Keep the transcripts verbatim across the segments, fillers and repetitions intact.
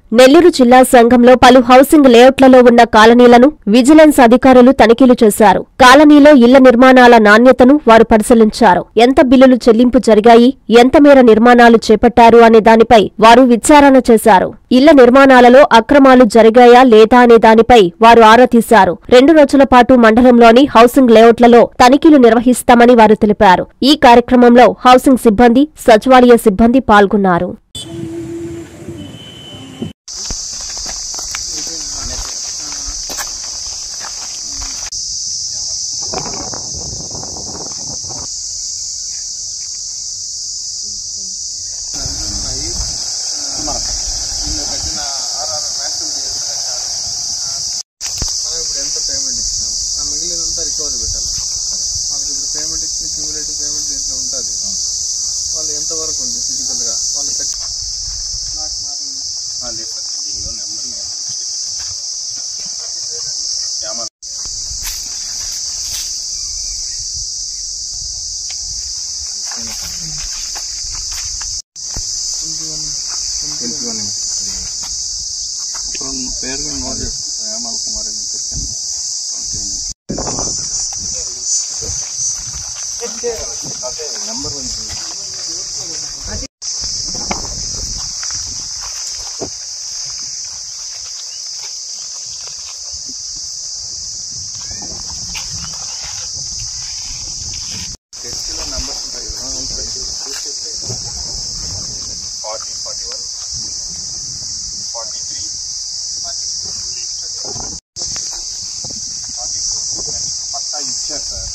నెల్లూరు జిల్లా సంఘంలో పలు హౌసింగ్ లేఅవుట్లలో ఉన్న కాలనీలను విజిలెన్స్ అధికారులు తనిఖీలు చేశారు. కాలనీలో ఇళ్ల నిర్మాణాల నాణ్యతను వారు పరిశీలించారు. ఎంత బిల్లులు చెల్లింపు జరిగాయి, ఎంత మేర నిర్మాణాలు చేపట్టారు అనే దానిపై వారు విచారణ చేశారు. ఇళ్ల నిర్మాణాలలో అక్రమాలు జరిగాయా లేదా అనే దానిపై వారు ఆరా తీశారు. రెండు రోజుల పాటు మండలంలోని హౌసింగ్ లేఅవుట్లలో తనిఖీలు నిర్వహిస్తామని వారు తెలిపారు. ఈ కార్యక్రమంలో హౌసింగ్ సిబ్బంది, సచివాలయ సిబ్బంది పాల్గొన్నారు. పేమెంట్ ఇచ్చిన క్యూములేటివ్ పేమెంట్ దీంట్లో ఉంటుంది. వాళ్ళు ఎంతవరకు ఉంది ఫిజికల్గా వాళ్ళు లేదు సార్, దీనిలో నెంబర్ పేరు నోట్ చేస్తాను. యామల్ కుమార్ అదే నెంబర్ టెస్ట్లో నెంబర్స్ ఉంటాయి. Forty forty one forty three forty four పక్కా ఇచ్చారు సార్.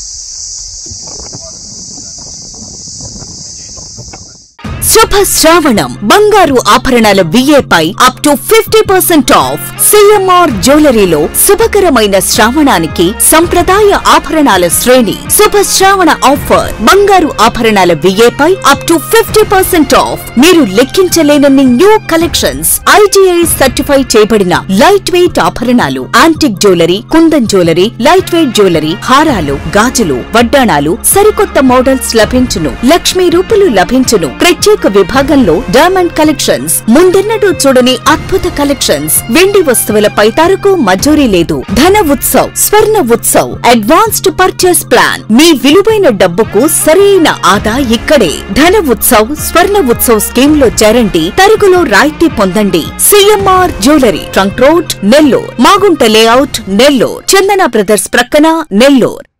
శుభ శ్రావణం బంగారు ఆభరణాల విఏపై up to fifty percent off. CMR జ్యువెలరీలో శుభకరమైన శ్రావణానికి సంప్రదాయ ఆభరణాల శ్రేణి. శుభ శ్రావణ ఆఫర్ బంగారు ఆభరణాల విఏపై అప్ టు ఫిఫ్టీ పర్సెంట్ ఆఫ్. మీరు లెక్కించలేనన్ని న్యూ కలెక్షన్స్. ఐటీఐ సర్టిఫై చేయబడిన లైట్ వెయిట్ ఆభరణాలు, antique jewellery, kundan jewellery, light weight jewellery, హారాలు, గాజులు, వడ్డాణాలు, సరికొత్త మోడల్స్ లభించును. లక్ష్మీ రూపులు లభించును. ప్రత్యేక విభాగంలో డైమండ్ కలెక్షన్స్, ముందెన్నడూ చూడని అద్భుత కలెక్షన్స్. వెండి వస్తువులపై తరకు మజూరీ లేదు. Dhana Utsav, Swarna Utsav, advanced purchase plan. మీ విలువైన డబ్బుకు సరైన ఆదా ఇక్కడే. ధన ఉత్సవ్, స్వర్ణ ఉత్సవ్ స్కీమ్ లో చేరండి. తరుగులో రాయితీ పొందండి. CMR jewellery, trunk road, Nellore. Magunta layout, Nellore. Chandana brothers ప్రక్కన, నెల్లూరు.